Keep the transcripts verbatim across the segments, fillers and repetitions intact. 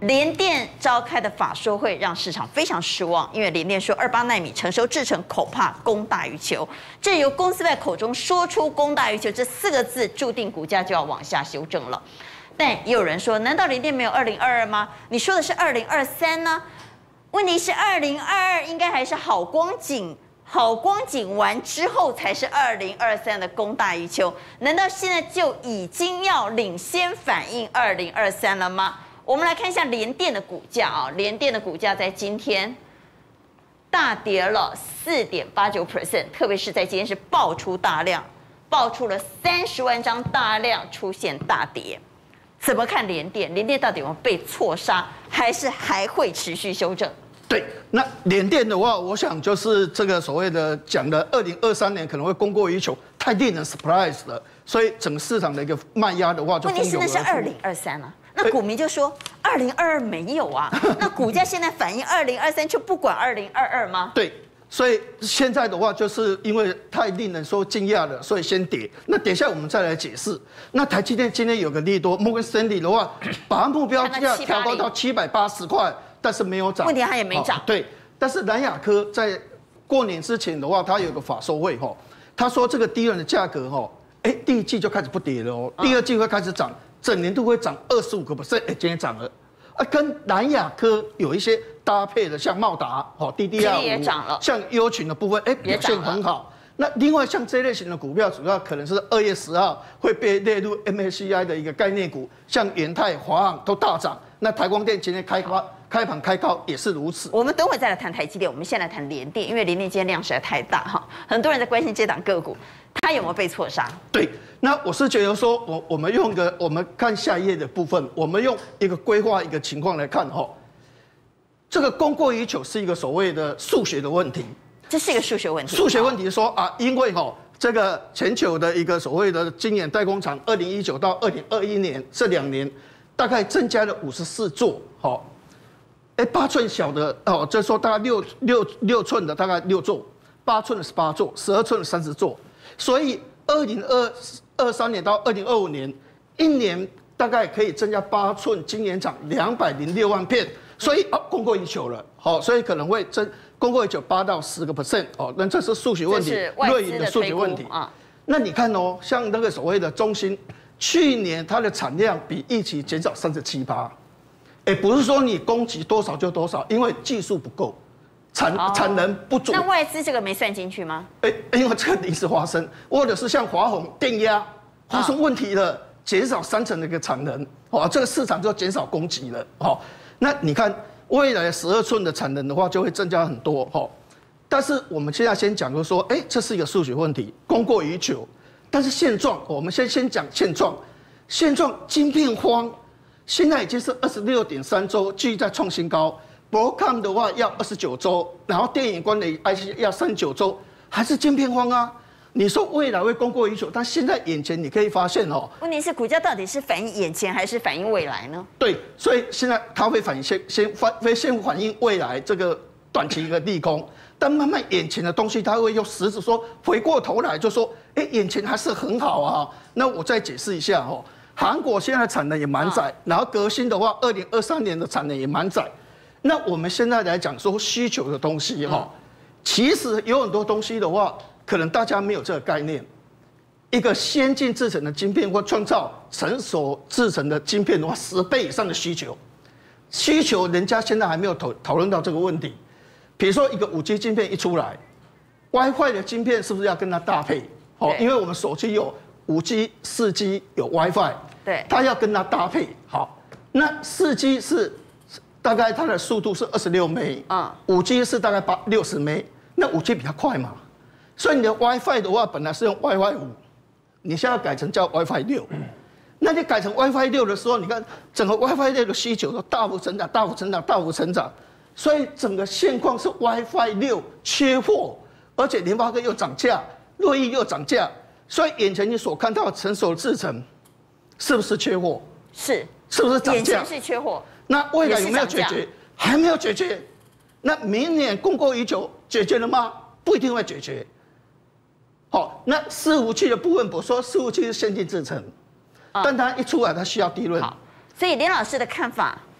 联电召开的法说会让市场非常失望，因为联电说二八奈米成熟制程恐怕供大于求，这由公司在口中说出供大于求这四个字，注定股价就要往下修正了。但也有人说，难道联电没有二零二二吗？你说的是二零二三呢？问题是二零二二应该还是好光景。好光景完之后才是二零二三的供大于求，难道现在就已经要领先反映二零二三了吗？我们来看一下联电的股价啊，联电的股价在今天大跌了四点八九 percent， 特别是在今天是爆出大量，爆出了三十万张大量出现大跌。怎么看联电？联电到底有没有被错杀，还是还会持续修正？ 对，那联电的话，我想就是这个所谓的讲的二零二三年可能会供过于求，太令人 surprise 了，所以整个市场的一个卖压的话就问题是那是二零二三啊，那股民就说二零二二没有啊，那股价现在反映二零二三就不管二零二二吗？ 对，所以现在的话就是因为太令人说惊讶了，所以先跌。那等一下我们再来解释。那台积电今天有个利多，摩根士丹利的话把目标价调高到七百八十块。但是没有涨， 问题它也没涨。 对，但是南亚科在过年之前的话，它有个法说会哈，他说这个低润的价格哈，哎，第一季就开始不跌了哦，第二季会开始涨，整年度会涨二十五个 percent， 哎，今天涨了，啊，跟南亚科有一些搭配的，像茂达、哦 D D R 也涨了， 像优群的部分，哎，表现很好。那另外像这类型的股票，主要可能是二月十号会被列入 M S C I 的一个概念股，像元泰、华航都大涨。那台光电今天开高。开盘开高也是如此。 我们等会再来谈台积电，我们先来谈联电，因为联电今天量实在太大哈，很多人在关心这档个股，它有没有被错杀？ 对，那我是觉得说，我我们用一个我们看下一页的部分，我们用一个规划一个情况来看哈，这个供过于求是一个所谓的数学的问题， 这是一个数学问题。 数学问题说啊，因为哈这个全球的一个所谓的晶圆代工厂，二零一九到二零二一年这两年大概增加了五十四座，哈。哎，八寸小的哦，就是说大概六六六寸的大概六座，八寸的十八座，十二寸的三十座，所以二零二二三年到二零二五年，一年大概可以增加八寸晶圆厂两百零六万片，所以哦供过于求了，好、哦，所以可能会增供过于求八到十个 percent 哦，那这是数学问题，瑞银的数学问题啊。那你看哦，像那个所谓的中芯，去年它的产量比预期减少三十七趴。哎，不是说你供给多少就多少，因为技术不够，产产能不足。 那外资这个没算进去吗？ 哎，因为这个临时发生，或者是像华虹电压发生问题了，减少三成的一个产能，哦，这个市场就减少供给了，哦，那你看未来十二寸的产能的话，就会增加很多，哦。但是我们现在先讲，就是说，哎，这是一个数学问题，供过于求。但是现状，我们先先讲现状，现状晶片荒。现在已经是二十六点三周，继续在创新高。Broadcom 的话要二十九周，然后电影光的 I C 要三十九周，还是晶片荒啊？你说未来会供过于求，但现在眼前你可以发现哦， 问题是股价到底是反映眼前还是反映未来呢？ 对，所以现在它会反映先先反会先反映未来这个短期一个利空，但慢慢眼前的东西，它会用实质说回过头来就说，哎，眼前还是很好啊。那我再解释一下哦。韩国现在的产能也蛮窄，然后革新的话，二零二三年的产能也蛮窄。那我们现在来讲说需求的东西哈，其实有很多东西的话，可能大家没有这个概念。一个先进制程的晶片或创造成熟制程的晶片的话，十倍以上的需求，需求人家现在还没有讨讨论到这个问题。比如说一个五 G 晶片一出来 ，WiFi 的晶片是不是要跟它搭配？好，因为我们手机有。五 G、四 G 有 WiFi， 对， 它要跟它搭配好。那四 G 是大概它的速度是二十六 M， 嗯，五 G 是大概八六十 M， 那五 G 比较快嘛，所以你的 WiFi 的话本来是用 WiFi 五，你现在改成叫 WiFi 六，那你改成 WiFi 六的时候，你看整个 WiFi 六的需求都大幅成长、大幅成长、大幅成长，所以整个现况是 WiFi 六缺货，而且联发科又涨价，瑞昱又涨价。所以眼前你所看到的成熟的制程，是不是缺货？ 是， 是不是涨价？ 眼前是缺货。 那未来有没有解决？还没有解决。那明年供过于求，解决了吗？不一定会解决。好，那伺服器的部分，我说伺服器是先进制程，但它一出来，它需要低润。 好，所以连老师的看法，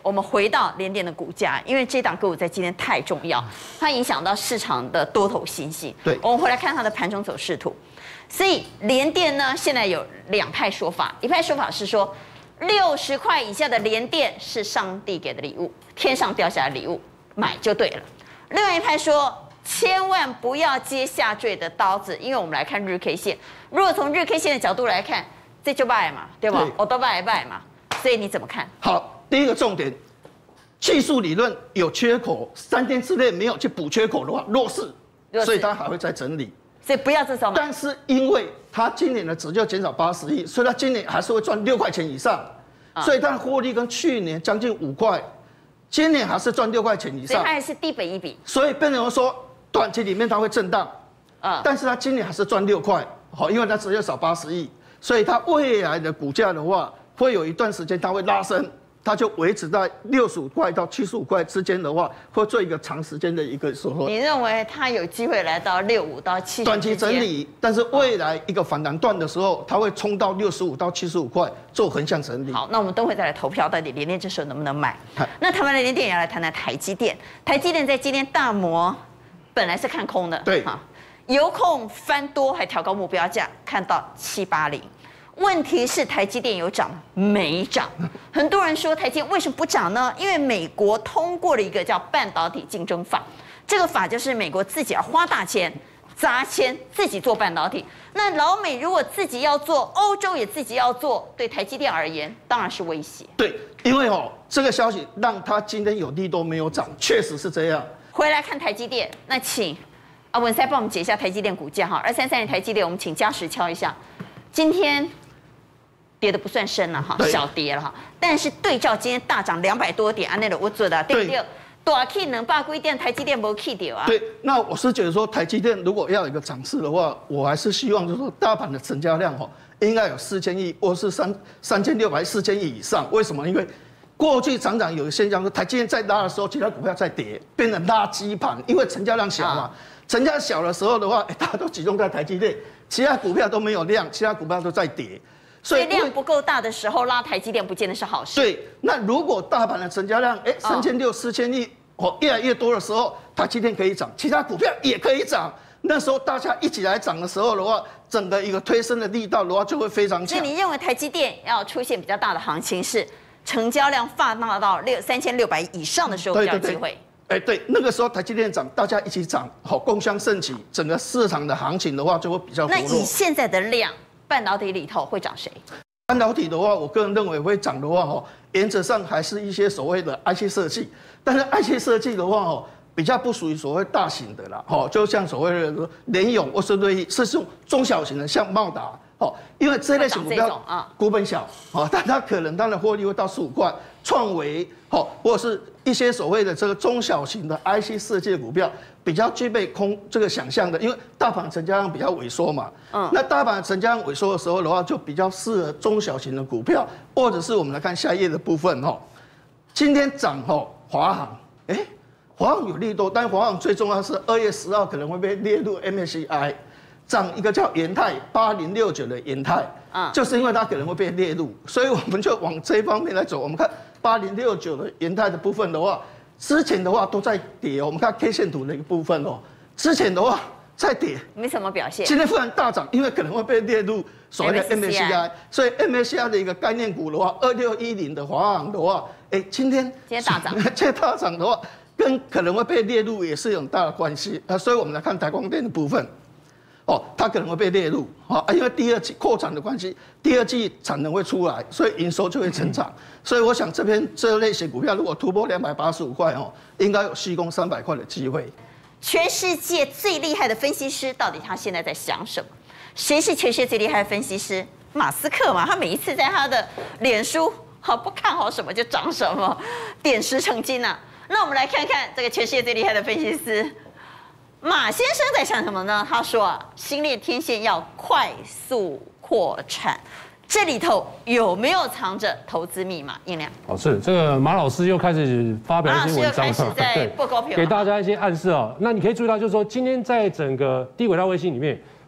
我们回到联电的股价，因为这档个股在今天太重要，它影响到市场的多头信心。 对， 我们回来看它的盘中走势图。所以联电呢，现在有两派说法，一派说法是说，六十块以下的联电是上帝给的礼物，天上掉下来的礼物，买就对了。另外一派说，千万不要接下坠的刀子，因为我们来看日 K 线，如果从日 K 线的角度来看，这就败嘛，对吧？我都败败嘛，所以你怎么看？ 好，第一个重点，技术理论有缺口，三天之内没有去补缺口的话，弱势，所以它还会再整理。 所以不要这时候买。 但是因为它今年的值就减少八十亿，所以它今年还是会赚六块钱以上，啊、所以它的获利跟去年将近五块，今年还是赚六块钱以上， 所以它还是低本益比。 所以变成说短期里面它会震荡，啊，但是它今年还是赚六块，好，因为它只有少八十亿，所以它未来的股价的话，会有一段时间它会拉升。它就维持在六十五块到七十五块之间的话，会做一个长时间的一个说。 你认为它有机会来到六五到七十？ 短期整理，但是未来一个反弹段的时候，它会冲到六十五到七十五块做横向整理。 好，那我们等会再来投票，到底联电这时候能不能买？那台湾的联电也要来谈谈台积电。台积电在今天大摩本来是看空的， 对哈，由空翻多，还调高目标价，看到七八零。问题是台积电有涨没涨？很多人说台积电为什么不涨呢？因为美国通过了一个叫半导体竞争法，这个法就是美国自己要花大钱砸钱自己做半导体。那老美如果自己要做，欧洲也自己要做，对台积电而言当然是威胁。 对，因为哦这个消息让它今天有利都没有涨，确实是这样。 回来看台积电，那请啊文塞帮我们解一下台积电股价哈，二三三零台积电，我们请嘉实敲一下，今天。跌的不算深了哈，小跌了哈，但是对照今天大涨两百多点，安内的我做的对不对？大 K 能把规定台积电没 K 掉啊？ 对，那我是觉得说台积电如果要有一个涨势的话，我还是希望就是说大盘的成交量哈，应该有四千亿或是三三千六百四千亿以上。为什么？因为过去常常有个现象说，台积电在拉的时候，其他股票在跌，变成垃圾盘，因为成交量小嘛。啊、成交小的时候的话，哎，大家都集中在台积电，其他股票都没有量，其他股票都在跌。 所以量不够大的时候拉台积电不见得是好事。 对，那如果大盘的成交量哎三千六四千亿哦越来越多的时候，台积电可以涨，其他股票也可以涨。那时候大家一起来涨的时候的话，整个一个推升的力道的话就会非常强。 所以你认为台积电要出现比较大的行情，是成交量放大到六三千六百亿以上的时候比较有机会？ 哎，对，那个时候台积电涨，大家一起涨，好，共襄盛举，整个市场的行情的话就会比较活络。 那以现在的量。半导体里头会涨谁？ 半导体的话，我个人认为会涨的话，哦，原则上还是一些所谓的 I C 设计，但是 I C 设计的话，哦，比较不属于所谓大型的啦，哦，就像所谓的联咏或是瑞昱，是这种中小型的，像茂达，哦，因为这类型股票啊，股本小，哦，但它可能它的获利会到十五块，创维，哦，或者是一些所谓的这个中小型的 I C 设计的股票。比较具备空这个想象的，因为大盘成交量比较萎缩嘛，嗯，那大盘成交量萎缩的时候的话，就比较适合中小型的股票，或者是我们来看下一页的部分哈。今天涨哈，华航，哎，华航有利多，但华航最重要是二月十号可能会被列入 M S C I， 涨一个叫元泰八零六九的元泰，嗯，就是因为它可能会被列入，所以我们就往这一方面来走。我们看八零六九的元泰的部分的话。之前的话都在跌，我们看 K 线图的一个部分哦。之前的话在跌， 没什么表现。 今天忽然大涨，因为可能会被列入所谓的 M S C I， 所以 M S C I 的一个概念股的话，二六一零的华航的话，哎，今天今天大涨， 今天大涨的话，跟可能会被列入也是有很大的关系啊。所以我们来看台光电的部分。哦，它可能会被列入，啊，因为第二季扩产的关系，第二季产能会出来，所以营收就会成长。所以我想这边这类型股票如果突破两百八十五块哦，应该有续攻三百块的机会。 全世界最厉害的分析师到底他现在在想什么？谁是全世界最厉害的分析师？马斯克嘛，他每一次在他的脸书好不看好什么就涨什么，点石成金啊。那我们来看看这个全世界最厉害的分析师。马先生在想什么呢？他说啊，星链天线要快速扩产，这里头有没有藏着投资密码？印亮哦，是这个马老师又开始发表一些文章了， 对，给大家一些暗示哦。那你可以注意到，就是说今天在整个低轨道卫星里面，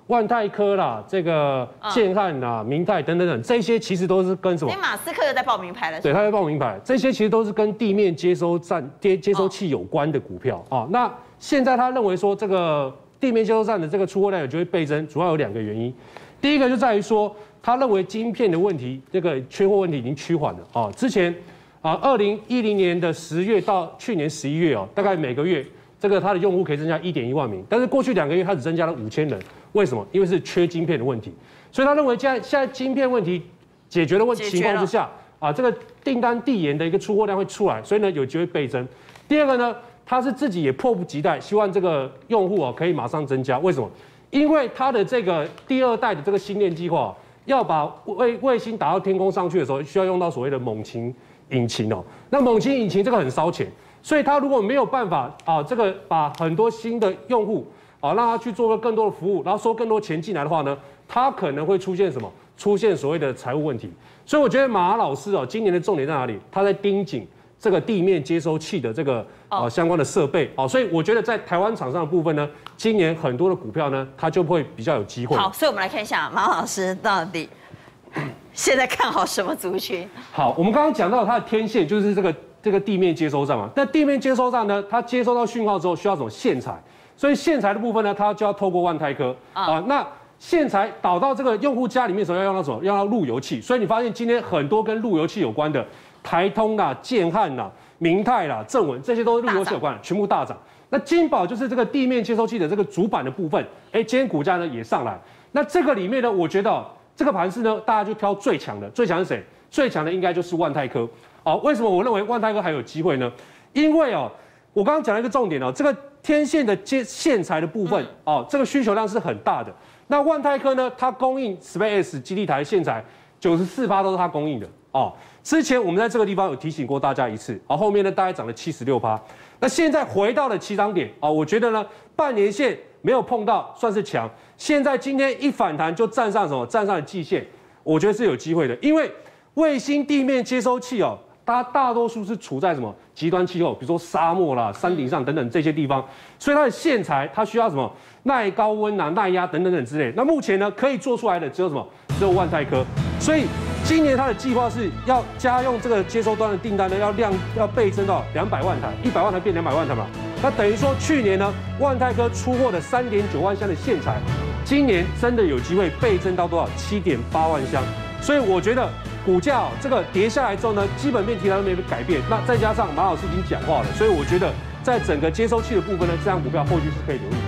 万泰科啦，这个建汉啦、明泰等等等，这些其实都是跟什么？ 所以马斯克又在报名牌了。 对，他在报名牌，这些其实都是跟地面接收站、接接收器有关的股票啊。那现在他认为说，这个地面接收站的这个出货量有机会倍增，主要有两个原因。第一个就在于说，他认为晶片的问题，这个缺货问题已经趋缓了啊。之前啊，二零一零年的十月到去年十一月哦，大概每个月这个它的用户可以增加一点一万名，但是过去两个月它只增加了五千人。为什么？因为是缺晶片的问题，所以他认为现在现在晶片问题解决的问情况之下，啊，这个订单递延的一个出货量会出来，所以呢有机会倍增。第二个呢，他是自己也迫不及待，希望这个用户啊可以马上增加。为什么？因为他的这个第二代的这个星链计划，要把卫卫星打到天空上去的时候，需要用到所谓的猛禽引擎哦。那猛禽引擎这个很烧钱，所以他如果没有办法啊，这个把很多新的用户啊，让他去做更多的服务，然后收更多钱进来的话呢，他可能会出现什么？出现所谓的财务问题。所以我觉得马老师哦，今年的重点在哪里？他在盯紧这个地面接收器的这个呃相关的设备哦，所以我觉得在台湾厂商的部分呢，今年很多的股票呢，它就会比较有机会。 好，所以我们来看一下马老师到底现在看好什么族群？ 好，我们刚刚讲到它的天线就是这个这个地面接收站嘛，那地面接收站呢，它接收到讯号之后需要什么线材？所以线材的部分呢，它就要透过万泰科啊，那线材导到这个用户家里面的时候，要用到什么？要用到路由器。所以你发现今天很多跟路由器有关的，台通啦、建汉啦、明泰啦、正文，这些都是路由器有关的，全部大涨。那金宝就是这个地面接收器的这个主板的部分，哎，今天股价呢也上来。那这个里面呢，我觉得、哦、这个盘势呢，大家就挑最强的，最强是谁？最强的应该就是万泰科。哦，为什么我认为万泰科还有机会呢？因为哦，我刚刚讲了一个重点哦，这个天线的接线材的部分哦，这个需求量是很大的。那万泰科呢，它供应 Space 基地台线材九十四趴都是它供应的哦。之前我们在这个地方有提醒过大家一次，啊，后面呢大概涨了七十六趴。那现在回到了起涨点啊，我觉得呢半年线没有碰到，算是强。现在今天一反弹就站上什么？站上了季线，我觉得是有机会的，因为卫星地面接收器哦。它大多数是处在什么极端气候，比如说沙漠啦、山顶上等等这些地方，所以它的线材它需要什么耐高温啊、耐压等等等之类。那目前呢，可以做出来的只有什么？只有万泰科。所以今年它的计划是要家用这个接收端的订单呢，要量要倍增到两百万台，一百万台变两百万台嘛。那等于说去年呢，万泰科出货的三点九万箱的线材，今年真的有机会倍增到多少？七点八万箱。所以我觉得。股价哦，这个跌下来之后呢，基本面题材都没改变，那再加上马老师已经讲话了，所以我觉得在整个接收器的部分呢，这张股票后续是可以留意。